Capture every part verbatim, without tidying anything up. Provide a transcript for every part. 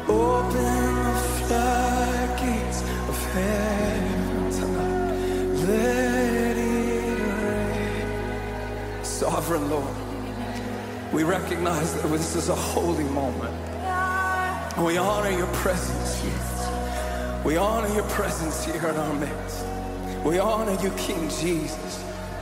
Open the floodgates of heaven tonight. Let it rain. Sovereign Lord, we recognize that this is a holy moment. We honor your presence here. We honor your presence here in our midst. We honor you, King Jesus.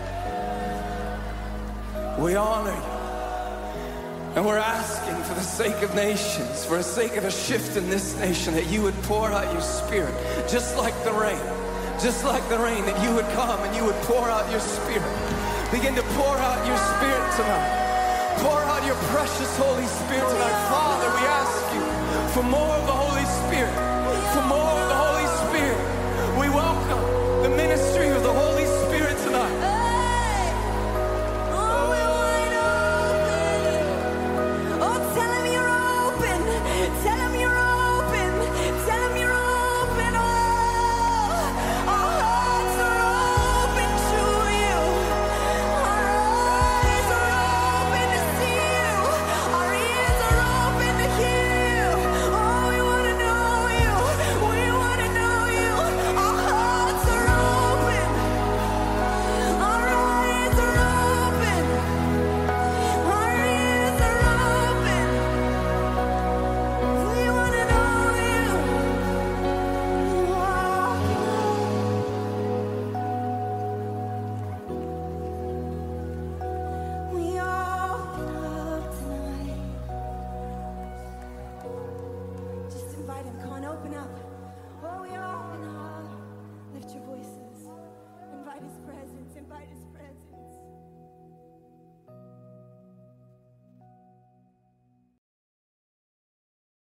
We honor you. And we're asking for the sake of nations, for the sake of a shift in this nation, that you would pour out your Spirit, just like the rain, just like the rain, that you would come and you would pour out your Spirit. Begin to pour out your Spirit tonight. Pour out your precious Holy Spirit tonight. Father, we ask you for more of the Holy Spirit.